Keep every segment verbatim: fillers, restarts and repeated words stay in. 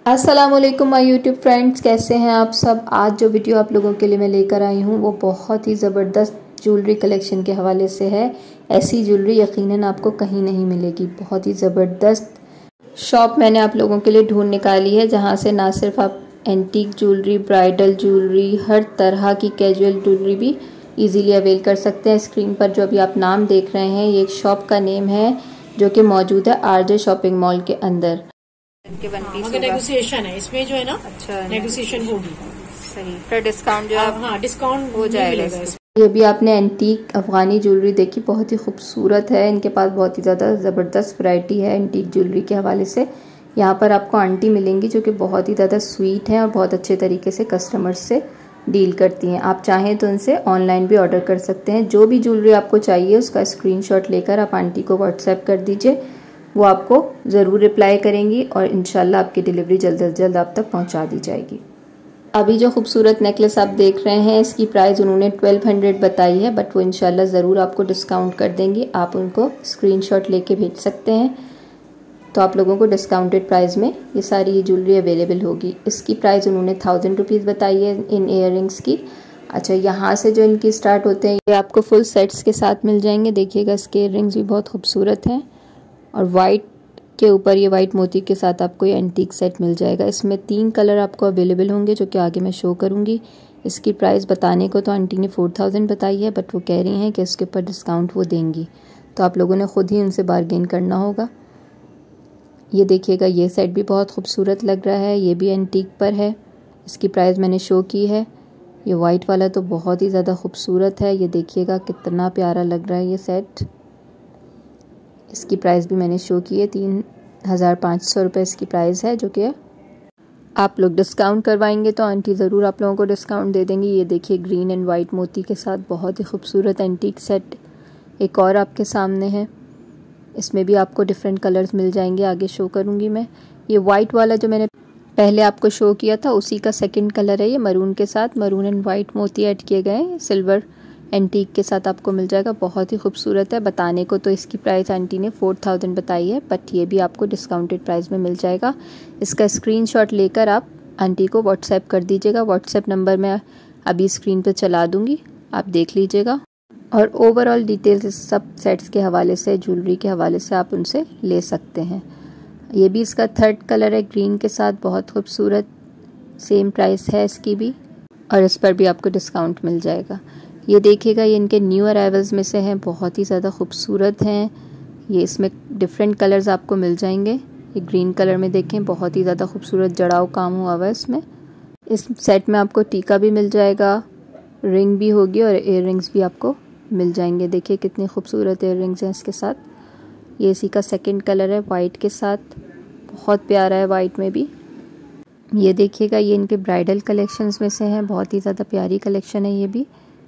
अस्सलामुअलैकुम my YouTube friends, कैसे हैं आप सब। आज जो वीडियो आप लोगों के लिए मैं लेकर आई हूँ वो बहुत ही ज़बरदस्त ज्वेलरी कलेक्शन के हवाले से है। ऐसी ज्वेलरी यकीनन आपको कहीं नहीं मिलेगी। बहुत ही ज़बरदस्त शॉप मैंने आप लोगों के लिए ढूंढ निकाली है, जहाँ से ना सिर्फ आप एंटीक ज्वेलरी, ब्राइडल ज्वेलरी, हर तरह की कैजुअल ज्वेलरी भी ईजीली अवेल कर सकते हैं। स्क्रीन पर जो अभी आप नाम देख रहे हैं ये एक शॉप का नेम है जो कि मौजूद है आरजे शॉपिंग मॉल के अंदर। के वन पीस हाँ, नेगोशिएशन है इसमें जो है ना। अच्छा, नेगोशिएशन होगी। सही, फिर डिस्काउंट जो है हाँ डिस्काउंट हो जाएगा। ये भी आपने एंटीक अफगानी ज्वेलरी देखी, बहुत ही खूबसूरत है। इनके पास बहुत ही ज़्यादा ज़बरदस्त वैरायटी है एंटीक ज्वेलरी के हवाले से। यहाँ पर आपको आंटी मिलेंगी जो कि बहुत ही ज़्यादा स्वीट हैं और बहुत अच्छे तरीके से कस्टमर्स से डील करती हैं। आप चाहें तो उनसे ऑनलाइन भी ऑर्डर कर सकते हैं। जो भी ज्वेलरी आपको चाहिए उसका स्क्रीनशॉट लेकर आप आंटी को व्हाट्सएप कर दीजिए, वो आपको ज़रूर रिप्लाई करेंगी और इंशाल्लाह आपकी डिलीवरी जल्द अज जल्द आप तक पहुंचा दी जाएगी। अभी जो खूबसूरत नेकलेस आप देख रहे हैं इसकी प्राइस उन्होंने ट्वेल्व हंड्रेड बताई है, बट वो इंशाल्लाह ज़रूर आपको डिस्काउंट कर देंगी। आप उनको स्क्रीनशॉट लेके भेज सकते हैं तो आप लोगों को डिस्काउंटेड प्राइस में ये सारी ये ज्वेलरी अवेलेबल होगी। इसकी प्राइस उन्होंने थाउजेंड रुपीज़ बताई है इन ईयररिंग्स की। अच्छा, यहाँ से जो इनकी स्टार्ट होते हैं ये आपको फुल सेट्स के साथ मिल जाएंगे। देखिएगा इसके ईयररिंग्स भी बहुत खूबसूरत हैं और वाइट के ऊपर ये वाइट मोती के साथ आपको ये एंटीक सेट मिल जाएगा। इसमें तीन कलर आपको अवेलेबल होंगे जो कि आगे मैं शो करूँगी। इसकी प्राइस बताने को तो आंटी ने फोर थाउजेंड बताई है, बट वो कह रही हैं कि इसके ऊपर डिस्काउंट वो देंगी, तो आप लोगों ने ख़ुद ही उनसे बार्गेन करना होगा। ये देखिएगा ये सेट भी बहुत खूबसूरत लग रहा है, ये भी एंटीक पर है। इसकी प्राइस मैंने शो की है। ये वाइट वाला तो बहुत ही ज़्यादा खूबसूरत है। ये देखिएगा कितना प्यारा लग रहा है ये सेट। इसकी प्राइस भी मैंने शो की है, तीन हज़ार पाँच सौ रुपये इसकी प्राइस है, जो कि आप लोग डिस्काउंट करवाएंगे तो आंटी ज़रूर आप लोगों को डिस्काउंट दे देंगी। ये देखिए ग्रीन एंड वाइट मोती के साथ बहुत ही खूबसूरत एंटीक सेट एक और आपके सामने है। इसमें भी आपको डिफरेंट कलर्स मिल जाएंगे, आगे शो करूँगी मैं। ये वाइट वाला जो मैंने पहले आपको शो किया था उसी का सेकेंड कलर है, ये मरून के साथ मरून एंड वाइट मोती ऐड किए गए हैं, सिल्वर एंटीक के साथ आपको मिल जाएगा। बहुत ही खूबसूरत है। बताने को तो इसकी प्राइस आंटी ने फोर थाउजेंड बताई है, बट ये भी आपको डिस्काउंटेड प्राइस में मिल जाएगा। इसका स्क्रीनशॉट लेकर आप आंटी को व्हाट्सएप कर दीजिएगा। व्हाट्सएप नंबर मैं अभी स्क्रीन पर चला दूँगी, आप देख लीजिएगा। और ओवरऑल डिटेल्स इस सब सेट्स के हवाले से, ज्वेलरी के हवाले से आप उनसे ले सकते हैं। ये भी इसका थर्ड कलर है ग्रीन के साथ, बहुत खूबसूरत। सेम प्राइस है इसकी भी और इस पर भी आपको डिस्काउंट मिल जाएगा। ये देखिएगा ये इनके न्यू अराइवल्स में से हैं, बहुत ही ज़्यादा खूबसूरत हैं। ये इसमें डिफरेंट कलर्स आपको मिल जाएंगे। ये ग्रीन कलर में देखें, बहुत ही ज़्यादा खूबसूरत जड़ाव काम हुआ हुआ है इसमें। इस सेट में आपको टीका भी मिल जाएगा, रिंग भी होगी और इयर रिंग्स भी आपको मिल जाएंगे। देखिए कितनी खूबसूरत इयर रिंग्स हैं इसके साथ। ये इसी का सेकेंड कलर है वाइट के साथ, बहुत प्यारा है वाइट में भी। ये देखिएगा ये इनके ब्राइडल कलेक्शंस में से हैं, बहुत ही ज़्यादा प्यारी कलेक्शन है ये भी।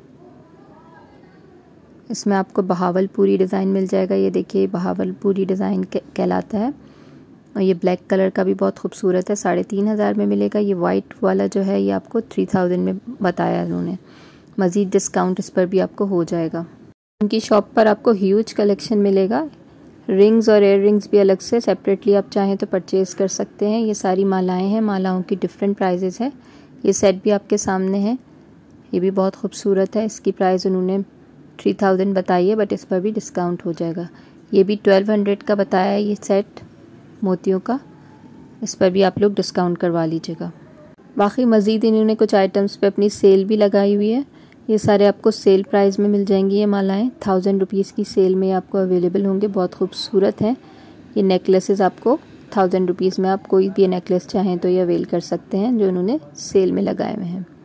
इसमें आपको बहावलपुरी डिज़ाइन मिल जाएगा। ये देखिए बहावलपुरी डिज़ाइन कहलाता है और ये ब्लैक कलर का भी बहुत खूबसूरत है, साढ़े तीन हज़ार में मिलेगा। ये वाइट वाला जो है ये आपको थ्री थाउजेंड में बताया उन्होंने। मज़ीद डिस्काउंट इस पर भी आपको हो जाएगा। उनकी शॉप पर आपको ह्यूज कलेक्शन मिलेगा। रिंग्स और इयर रिंग्स भी अलग से सेपरेटली आप चाहें तो परचेज़ कर सकते हैं। ये सारी मालाएँ हैं, मालाओं की डिफरेंट प्राइजेज़ है। ये सेट भी आपके सामने है, ये भी बहुत खूबसूरत है। इसकी प्राइस उन्होंने थ्री थाउजेंड बताई है, बट इस पर भी डिस्काउंट हो जाएगा। ये भी ट्वेल्व हंड्रेड का बताया है ये सेट मोतियों का, इस पर भी आप लोग डिस्काउंट करवा लीजिएगा। बाकी मज़ीद इन्होंने कुछ आइटम्स पे अपनी सेल भी लगाई हुई है। ये सारे आपको सेल प्राइस में मिल जाएंगी। ये मालाएँ थाउजेंड रुपीज़ की सेल में आपको अवेलेबल होंगे, बहुत खूबसूरत हैं। ये नेकलेसेस आपको थाउजेंड रुपीज़ में आप कोई भी नेकलेस चाहें तो ये अवेल कर सकते हैं जो उन्होंने सेल में लगाए हुए हैं।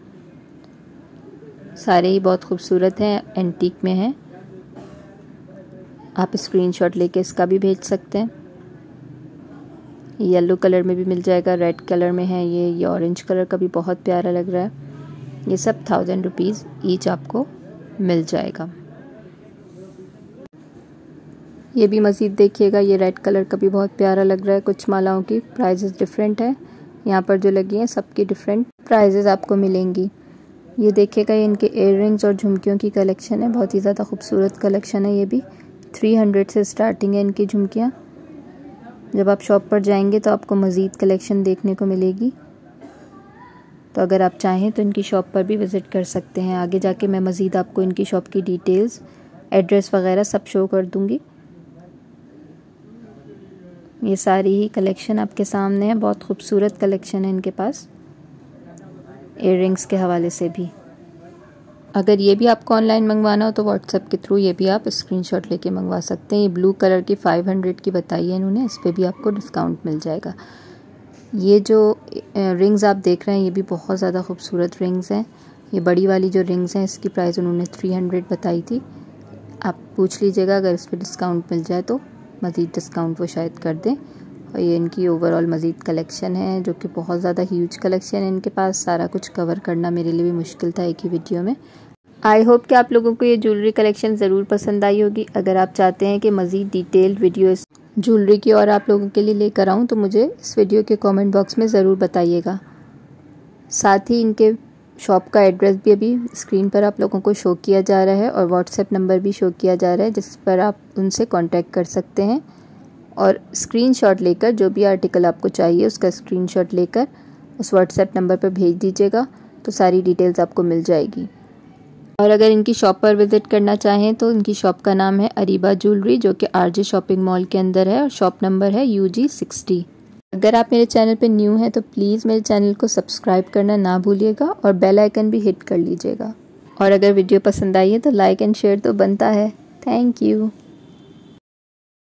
सारे ही बहुत खूबसूरत हैं, एंटीक में हैं। आप स्क्रीनशॉट लेके इसका भी भेज सकते हैं। येलो कलर में भी मिल जाएगा, रेड कलर में है ये ये ऑरेंज कलर का भी बहुत प्यारा लग रहा है। ये सब थाउजेंड रुपीज़ ईच आपको मिल जाएगा। ये भी मज़ीद देखिएगा, ये रेड कलर का भी बहुत प्यारा लग रहा है। कुछ मालाओं की प्राइजेस डिफरेंट है, यहाँ पर जो लगी हैं सबकी डिफरेंट प्राइजेस आपको मिलेंगी। ये देखिएगा ये इनके इयर रिंग्स और झुमकियों की कलेक्शन है, बहुत ही ज़्यादा खूबसूरत कलेक्शन है। ये भी थ्री हंड्रेड से स्टार्टिंग है इनकी झुमकियाँ। जब आप शॉप पर जाएंगे तो आपको मज़ीद कलेक्शन देखने को मिलेगी। तो अगर आप चाहें तो इनकी शॉप पर भी विज़िट कर सकते हैं। आगे जाके मैं मज़ीद आपको इनकी शॉप की डिटेल्स, एड्रेस वगैरह सब शो कर दूँगी। ये सारी ही कलेक्शन आपके सामने है, बहुत खूबसूरत कलेक्शन है इनके पास, इयररिंग्स के हवाले से भी। अगर ये भी आपको ऑनलाइन मंगवाना हो तो व्हाट्सएप के थ्रू ये भी आप स्क्रीनशॉट लेके मंगवा सकते हैं। ये ब्लू कलर की फाइव हंड्रेड की बताई है इन्होंने, इस पर भी आपको डिस्काउंट मिल जाएगा। ये जो रिंग्स आप देख रहे हैं ये भी बहुत ज़्यादा खूबसूरत रिंग्स हैं। ये बड़ी वाली जो रिंग्स हैं इसकी प्राइस उन्होंने थ्री हंड्रेड बताई थी। आप पूछ लीजिएगा, अगर इस पर डिस्काउंट मिल जाए तो मज़ीद डिस्काउंट वो शायद कर दें। और ये इनकी ओवरऑल मज़ीद कलेक्शन है जो कि बहुत ज़्यादा ह्यूज कलेक्शन है इनके पास। सारा कुछ कवर करना मेरे लिए भी मुश्किल था एक ही वीडियो में। आई होप कि आप लोगों को ये ज्वेलरी कलेक्शन ज़रूर पसंद आई होगी। अगर आप चाहते हैं कि मज़ीद डिटेल्ड वीडियो ज्वेलरी की और आप लोगों के लिए लेकर आऊँ तो मुझे इस वीडियो के कमेंट बॉक्स में ज़रूर बताइएगा। साथ ही इनके शॉप का एड्रेस भी अभी स्क्रीन पर आप लोगों को शो किया जा रहा है और व्हाट्सएप नंबर भी शो किया जा रहा है जिस पर आप उनसे कांटेक्ट कर सकते हैं। और स्क्रीनशॉट लेकर जो भी आर्टिकल आपको चाहिए उसका स्क्रीनशॉट लेकर उस व्हाट्सएप नंबर पर भेज दीजिएगा तो सारी डिटेल्स आपको मिल जाएगी। और अगर इनकी शॉप पर विज़िट करना चाहें तो इनकी शॉप का नाम है अरीबा ज्वेलरी, जो कि आरजे शॉपिंग मॉल के अंदर है और शॉप नंबर है यू जी सिक्सटी। अगर आप मेरे चैनल पर न्यू हैं तो प्लीज़ मेरे चैनल को सब्सक्राइब करना ना भूलिएगा और बेल आइकन भी हिट कर लीजिएगा। और अगर वीडियो पसंद आई है तो लाइक एंड शेयर तो बनता है। Thank you.